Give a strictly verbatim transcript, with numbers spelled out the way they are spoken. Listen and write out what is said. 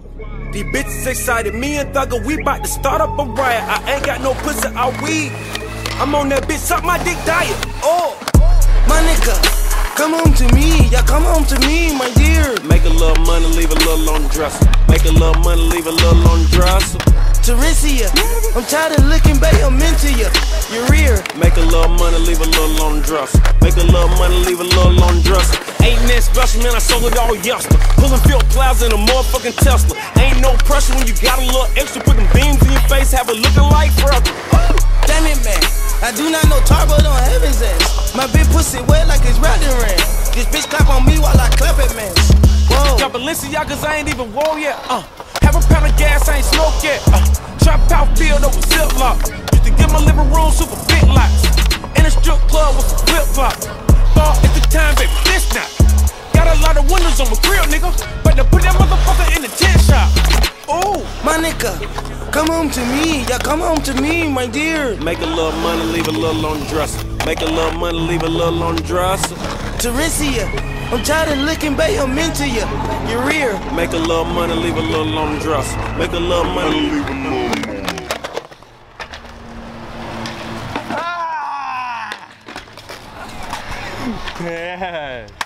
These bitches excited, me and Thugger, we bout to start up a riot. I ain't got no pussy, I weed. I'm on that bitch, suck my dick diet. Oh, my nigga, come home to me, yeah, come home to me, my dear. Make a little money, leave a little on the dresser. Make a little money, leave a little on the dresser. Teresa, I'm tired of looking, babe, I'm into ya. Your rear. Make a little money, leave a little on the dresser. Make a little money, leave a little on the dresser. Ain't that special, man, I sold it all yesterday. Pulling field clouds in a motherfucking Tesla. Ain't no pressure when you got a little extra. Putting beams in your face, have it looking like brother. Damn it, man, I do not know tar, but on heaven's ass. My big pussy wet like it's riding rain. This bitch clap on me while I clap at man. Whoa. Got Balenciagas, I ain't even wore yet. Uh, have a pound of gas, I ain't smoked yet. Uh, trap out field over ziplock. Used to get my living room super big locks. In a strip club with some flip flop. Ball at the time, baby, this not. Got a lot of windows on my grill, nigga. But to put that motherfucker in the tent shop. Ooh, my nigga, come home to me, yeah, come home to me, my dear. Make a little money, leave a little on the dresser. Make a little money, leave a little on the dresser. Teresa, I'm tired of looking, babe, I'm into ya. Your rear. Make a little money, leave a little on the dresser. Make a little money, leave a little on the Ah! Yeah.